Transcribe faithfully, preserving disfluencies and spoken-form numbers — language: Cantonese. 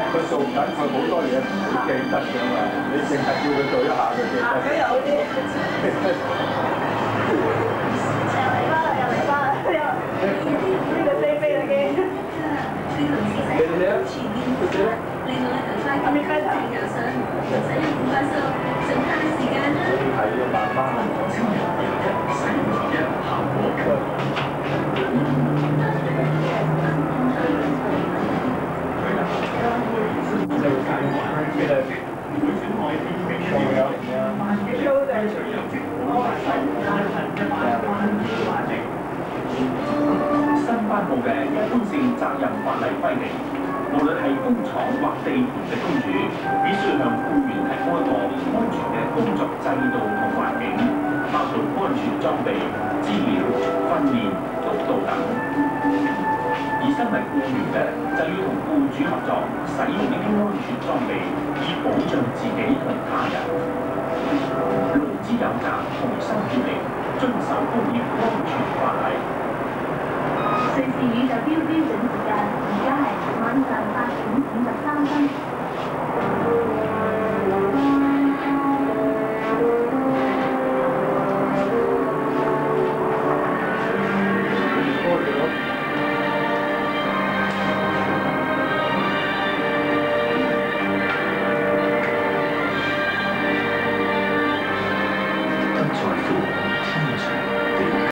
佢做緊佢好多嘢唔記得㗎嘛，你淨係叫佢做一下就記得。佢有啲。又嚟翻啦！又嚟翻啦！又呢個飛飛啦機。你哋咧？另外頭先咁你開頭又想使用五百數，剩下嘅時間啦。係要慢慢嚟。使用一效果。新頒布嘅一般性責任法例規定，無論係工廠或地盤嘅工主，必須向僱員提供一個安全嘅工作制度同環境，包括安全裝備、資料、訓練、督導等。而身為僱員嘅，就要同僱主合作，使用呢啲安全裝備，以保障自己同他人。勞資有責，同心協力，遵守工業安全法例。瑞士宇宙標標準時間而家係晚上八點五十三分。